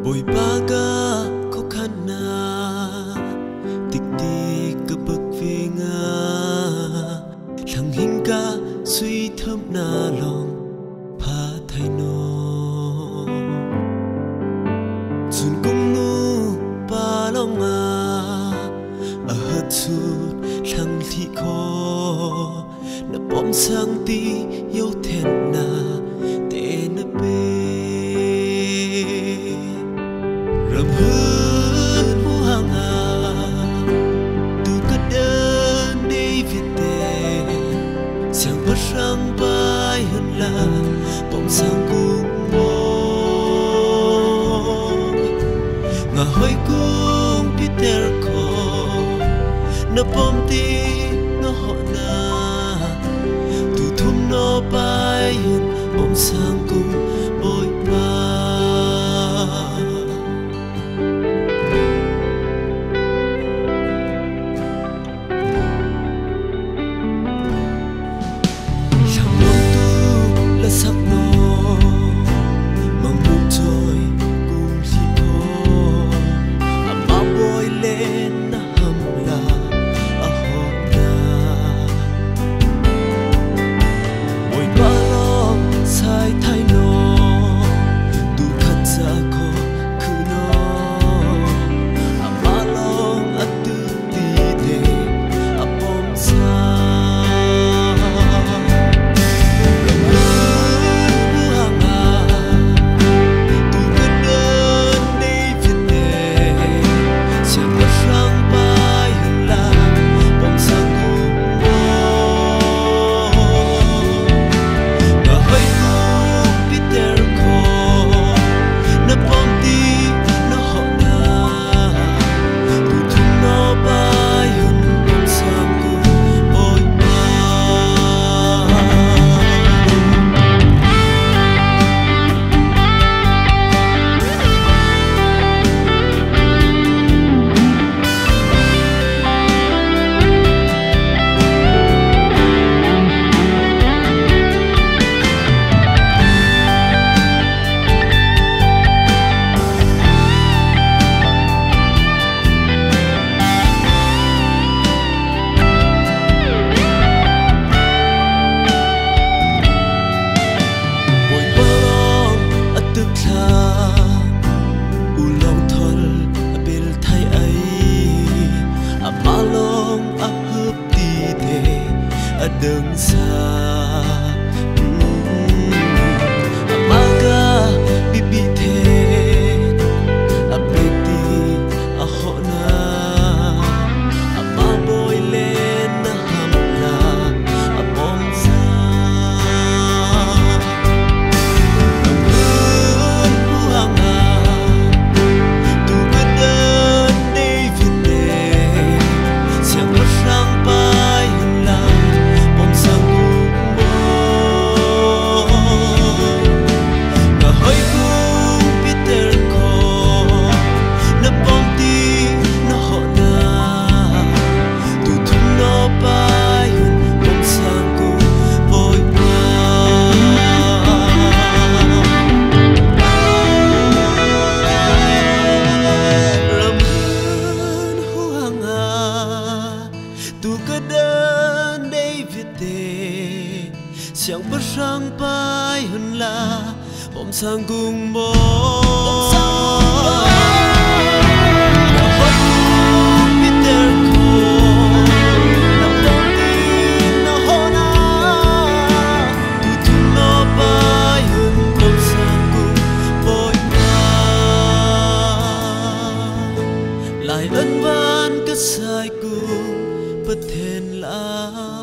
bồi baga khó khăn na tik tik ka bak ve nga thằng hình ca suy thơm na lòng pha thay no chun kum nu pa long a hat sut thằng thi kho na bom sang ti yêu thẹn na te na pe ram hơn mu hang a tu ka đơn đi việt te sang bắt sang bay hơn là bom sang cùng môi ngà hơi cung Peter ko na bom ti na họ na tu thum no bay hơn bom sang cùng bôi ba sắc no mong buông trôi cùng khi cô mà bôi lên na hầm là ở hồ na bôi ba lo sai thay no tu khát ra cô cứ no mà lo ăn tự ti để bom sa đừng xa amaga bibi the abeti ahona amaboy lên na hamla abom sa buanga tu kadon day vite siang sang bay la siang berang pai hơn là bom sang cùng bom Peter ko na bom tin na hona tu thum no pai hơn bom sang cùng bôi ba lại ân van cất sai cùng bất thèn lá